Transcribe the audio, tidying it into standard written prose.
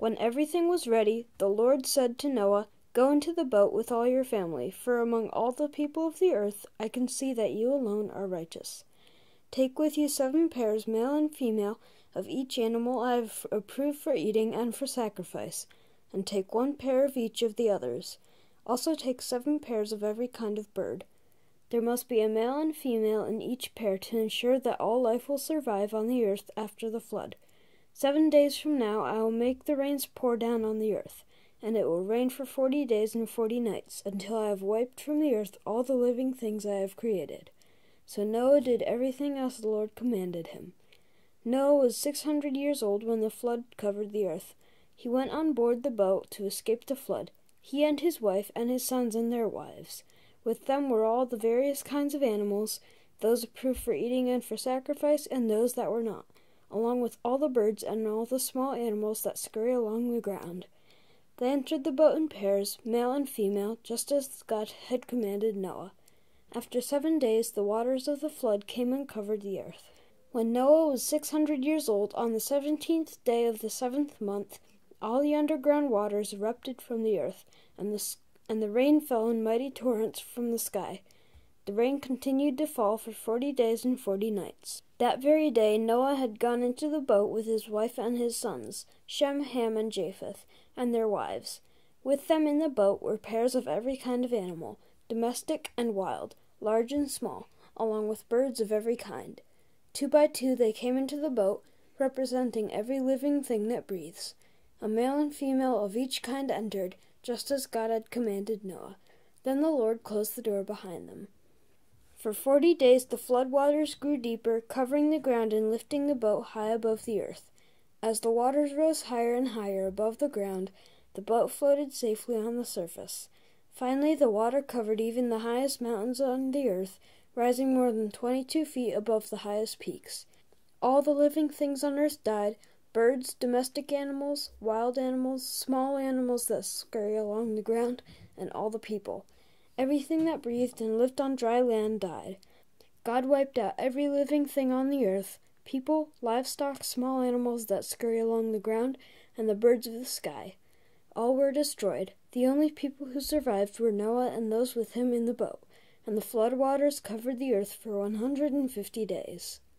When everything was ready, the Lord said to Noah, "Go into the boat with all your family, for among all the people of the earth I can see that you alone are righteous. Take with you 7 pairs, male and female, of each animal I have approved for eating and for sacrifice, and take 1 pair of each of the others. Also take 7 pairs of every kind of bird. There must be a male and female in each pair to ensure that all life will survive on the earth after the flood. 7 days from now I will make the rains pour down on the earth, and it will rain for 40 days and 40 nights, until I have wiped from the earth all the living things I have created." So Noah did everything as the Lord commanded him. Noah was 600 years old when the flood covered the earth. He went on board the boat to escape the flood, he and his wife and his sons and their wives. With them were all the various kinds of animals, those approved for eating and for sacrifice, and those that were not, along with all the birds and all the small animals that scurry along the ground. They entered the boat in pairs, male and female, just as God had commanded Noah. After 7 days the waters of the flood came and covered the earth. When Noah was 600 years old, on the 17th day of the 7th month, all the underground waters erupted from the earth, and the rain fell in mighty torrents from the sky. The rain continued to fall for 40 days and 40 nights. That very day Noah had gone into the boat with his wife and his sons, Shem, Ham, and Japheth, and their wives. With them in the boat were pairs of every kind of animal, domestic and wild, large and small, along with birds of every kind. 2 by 2 they came into the boat, representing every living thing that breathes. A male and female of each kind entered, just as God had commanded Noah. Then the Lord closed the door behind them. For 40 days the flood waters grew deeper, covering the ground and lifting the boat high above the earth. As the waters rose higher and higher above the ground, the boat floated safely on the surface. Finally the water covered even the highest mountains on the earth, rising more than 22 feet above the highest peaks. All the living things on earth died: birds, domestic animals, wild animals, small animals that scurry along the ground, and all the people. Everything that breathed and lived on dry land died. God wiped out every living thing on the earth: people, livestock, small animals that scurry along the ground, and the birds of the sky. All were destroyed. The only people who survived were Noah and those with him in the boat, and the flood waters covered the earth for 150 days.